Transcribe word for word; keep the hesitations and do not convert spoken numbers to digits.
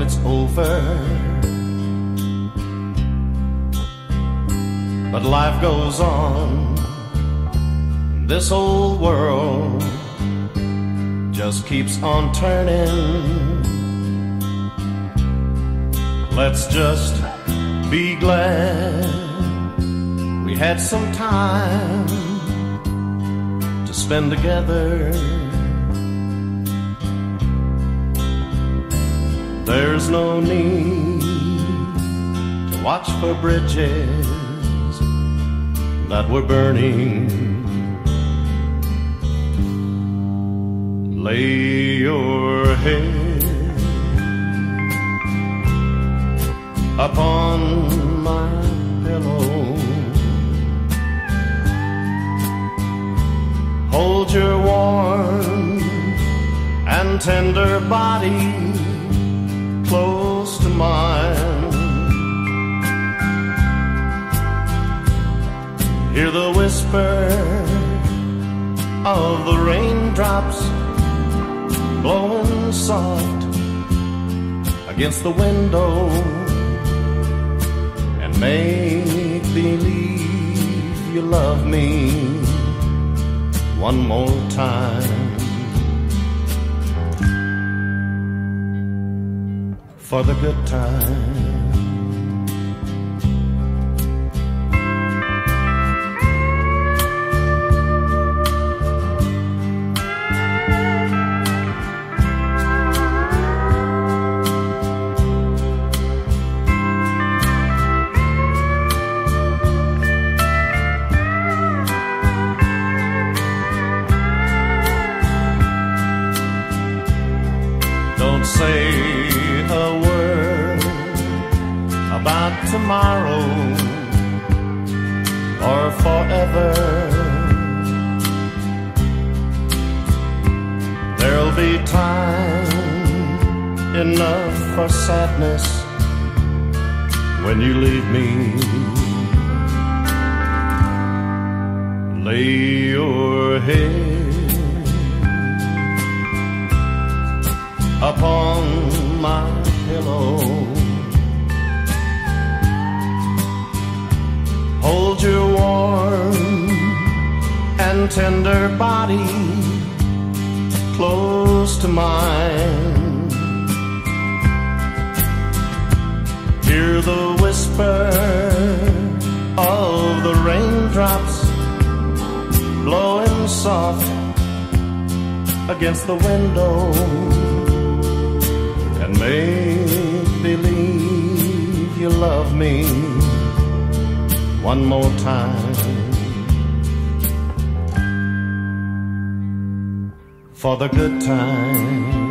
it's over, but life goes on. This old world just keeps on turning. Let's just be glad we had some time to spend together. There's no need to watch for bridges that were burning. Lay your head upon my pillow, hold your warm and tender body close to mine. Hear the whisper of the raindrops blowing soft against the window, and make believe you love me one more time. For the good time. Don't say a word about tomorrow or forever. There'll be time enough for sadness when you leave me. Lay your head upon my pillow, hold your warm and tender body close to mine. Hear the whisper of the raindrops blowing soft against the window, and make believe you love me one more time. For the good time.